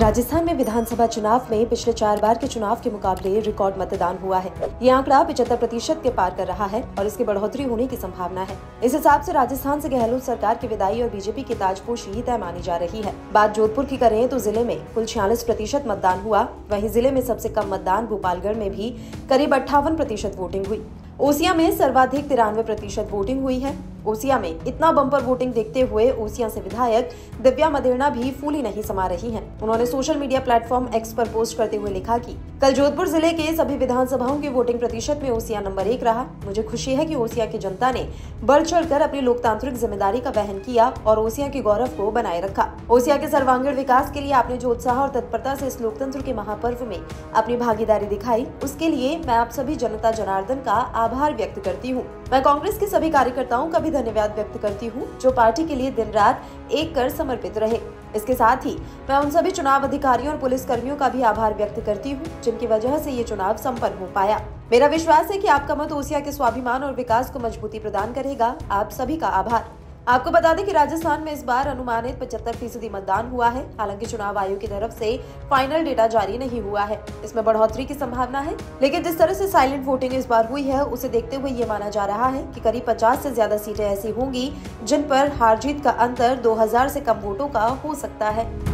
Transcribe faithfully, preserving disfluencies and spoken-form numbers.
राजस्थान में विधानसभा चुनाव में पिछले चार बार के चुनाव के मुकाबले रिकॉर्ड मतदान हुआ है। ये आंकड़ा पचहत्तर प्रतिशत के पार कर रहा है और इसकी बढ़ोतरी होने की संभावना है। इस हिसाब से राजस्थान से गहलोत सरकार की विदाई और बीजेपी की ताजपोशी तय मानी जा रही है। बात जोधपुर की करें तो जिले में कुल छियालीस प्रतिशत मतदान हुआ। वहीं जिले में सबसे कम मतदान भोपालगढ़ में भी करीब अट्ठावन प्रतिशत वोटिंग हुई। ओसिया में सर्वाधिक तिरानवे प्रतिशत वोटिंग हुई है। ओसिया में इतना बम्पर वोटिंग देखते हुए ओसिया से विधायक दिव्या मदेरणा भी फूली नहीं समा रही हैं। उन्होंने सोशल मीडिया प्लेटफॉर्म एक्स पर पोस्ट करते हुए लिखा कि कल जोधपुर जिले के सभी विधानसभाओं की वोटिंग प्रतिशत में ओसिया नंबर एक रहा। मुझे खुशी है कि ओसिया की जनता ने बढ़ चढ़कर अपनी लोकतांत्रिक जिम्मेदारी का वहन किया और ओसिया के गौरव को बनाए रखा। ओसिया के सर्वांगीण विकास के लिए आपने जो उत्साह और तत्परता से इस लोकतंत्र के महापर्व में अपनी भागीदारी दिखाई, उसके लिए मैं आप सभी जनता जनार्दन का आभार व्यक्त करती हूँ। मैं कांग्रेस के सभी कार्यकर्ताओं का भी धन्यवाद व्यक्त करती हूँ जो पार्टी के लिए दिन रात एक कर समर्पित रहे। इसके साथ ही मैं उन सभी चुनाव अधिकारियों और पुलिस कर्मियों का भी आभार व्यक्त करती हूँ जिनकी वजह से ये चुनाव संपन्न हो पाया। मेरा विश्वास है कि आपका मत ओसिया के स्वाभिमान और विकास को मजबूती प्रदान करेगा। आप सभी का आभार। आपको बता दें कि राजस्थान में इस बार अनुमानित पचहत्तर फीसदी मतदान हुआ है। हालांकि चुनाव आयोग की तरफ से फाइनल डेटा जारी नहीं हुआ है। इसमें बढ़ोतरी की संभावना है, लेकिन जिस तरह से साइलेंट वोटिंग इस बार हुई है उसे देखते हुए ये माना जा रहा है कि करीब पचास से ज्यादा सीटें ऐसी होंगी जिन पर हार जीत का अंतर दो हजार से कम वोटों का हो सकता है।